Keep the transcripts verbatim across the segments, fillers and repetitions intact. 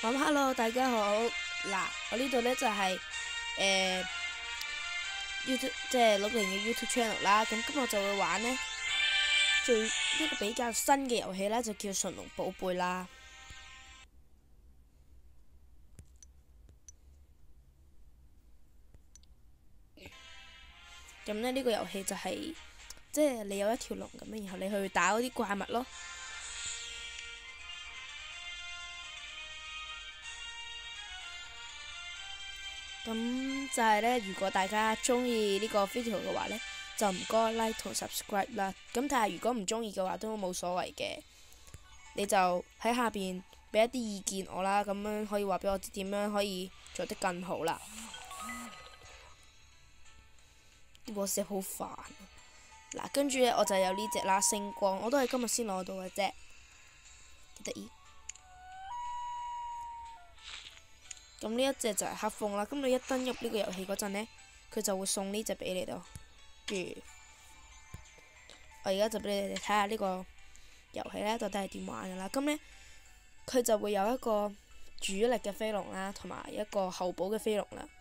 咁 hello 大家好，嗱我呢度呢就係、誒、YouTube 即係六零嘅 YouTube channel 啦。咁今日就會玩呢最一個比較新嘅遊戲啦，就叫馴龍寶貝啦。咁呢呢個遊戲就係、即係你有一條龍咁樣，然後你去打嗰啲怪物咯。咁就係呢，如果大家中意呢個 video 嘅話呢，就唔該 like 同 subscribe 啦。咁但係如果唔中意嘅話都冇所謂嘅，你就喺下邊俾一啲意見我啦，咁樣可以話俾我知點樣可以做得更好啦。啲 boss 好煩啊。嗱，跟住呢，我就有呢隻啦，星光，我都係今日先攞到嘅啫，幾得意。咁呢一隻就係黑鳳啦。咁你一登入呢個遊戲嗰陣呢，佢就會送呢隻俾你咯。跟住我而家就俾你哋睇下呢個遊戲呢到底係點玩噶啦。咁呢，佢就會有一個主力嘅飛龍啦，同埋一個後補嘅飛龍啦。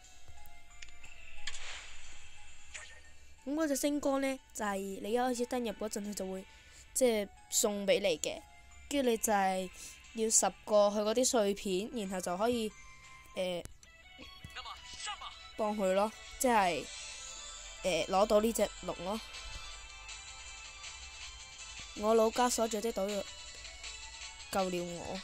咁嗰隻星光呢，就係、是、你一開始登入嗰陣，佢就會即係送俾你嘅。跟住你就係要十個佢嗰啲碎片，然後就可以。誒幫佢咯，即係誒攞到呢隻龍咯。我老家所著的到救了我，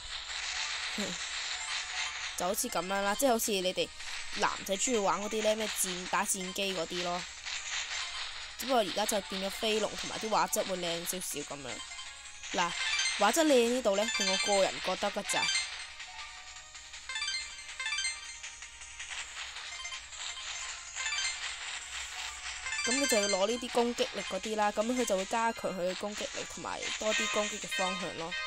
就好似咁樣啦，即係好似你哋男仔中意玩嗰啲呢咩戰打戰機嗰啲咯。只不過而家就變咗飛龍，同埋啲畫質會靚少少咁樣。嗱，畫質靚呢度呢，係我個人覺得㗎咋。咁你就要攞呢啲攻擊力嗰啲啦，咁佢就會加強佢嘅攻擊力同埋多啲攻擊嘅方向咯。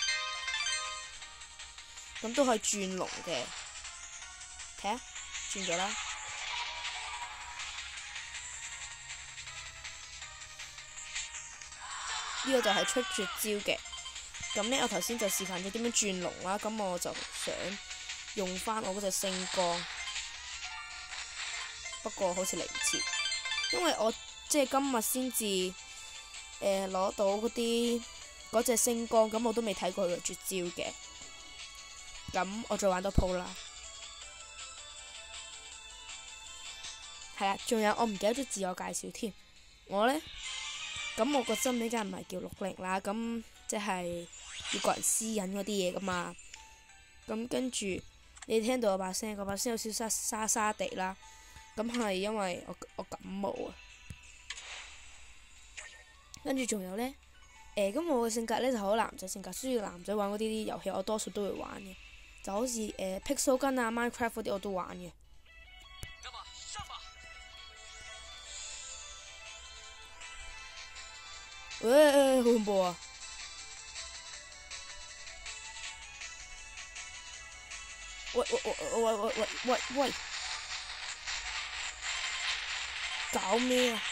咁都可以轉龍嘅，睇下轉咗啦。呢個就係出絕招嘅。咁呢，我頭先就示範咗點樣轉龍啦。咁我就想用翻我嗰隻星光，不過好似嚟唔切。因為我即係今日先至誒攞到嗰啲嗰隻星光，咁我都未睇過佢嘅絕招嘅。咁我再玩多鋪啦。係啦，仲有我唔記得咗自我介紹添。我呢，咁我個真名梗係唔係叫六零啦，咁即係要個人私隱嗰啲嘢噶嘛。咁跟住你聽到我把聲，嗰把聲有少少沙沙地啦。咁係因為我我感冒啊，跟住仲有呢，誒咁我嘅性格呢就好男仔性格，所以男仔玩嗰啲遊戲我多數都會玩嘅，就好似誒 Pixel 跟啊 Minecraft 嗰啲我都玩嘅。喂，好恐怖啊！喂喂喂喂喂喂喂喂！搞咩啊？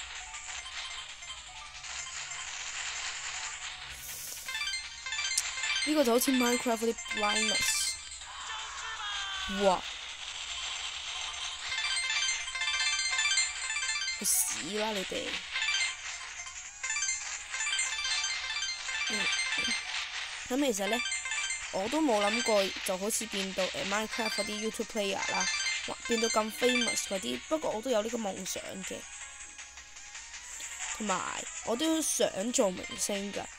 呢個就好似 Minecraft 嗰啲 blindness， 哇！去死啦你哋！嗯，咁其實呢，我都冇諗過就好似變到誒 Minecraft 嗰啲 YouTube player 啦。哇！變到咁 famous 嗰啲，不過我都有呢個夢想嘅，同埋我都想做明星㗎。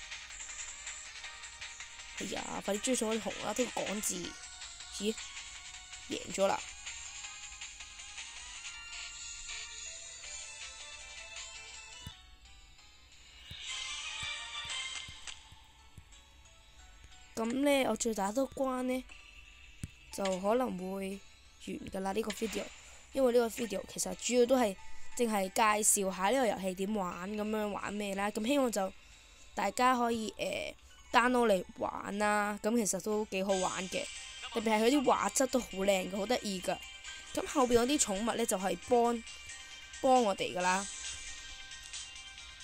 哎呀，快啲追上嗰啲紅啦！都講字，咦，贏咗啦！咁呢，我最打多關呢，就可能會完㗎啦呢個 video，因為呢個 video 其實主要都係淨係介紹下呢個遊戲點玩，咁樣玩咩啦。咁希望就大家可以誒 download 嚟玩啦。咁其實都幾好玩嘅，特別係佢啲畫質都好靚嘅，好得意㗎。咁後邊嗰啲寵物呢，就係幫幫我哋㗎啦。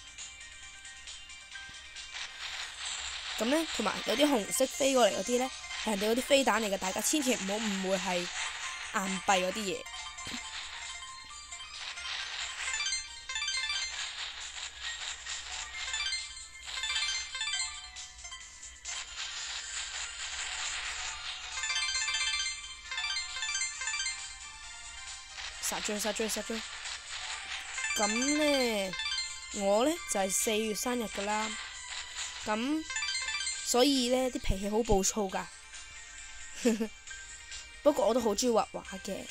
咁呢，同埋有啲紅色飛過嚟嗰啲呢， 係人哋嗰啲飛彈嚟嘅，大家千祈唔好誤會係硬幣嗰啲嘢。殺追殺追殺追！咁呢，我呢就係、是、四月生日噶啦，咁所以呢啲脾氣好暴躁噶。不過我都好中意畫畫嘅，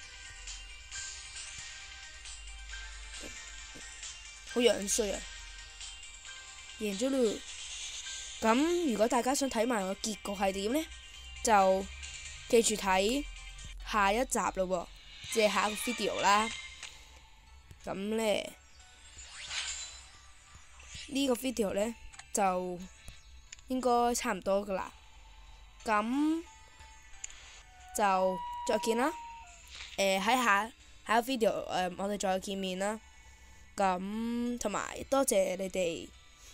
好樣衰啊！贏咗咯！咁如果大家想睇埋個結局係點呢，就記住睇下一集咯喎。即係下一個 video 啦，咁咧呢個 video 咧就應該差唔多噶啦，咁就再見啦。誒喺下下一個 video 誒我哋再見面啦，咁同埋多謝你哋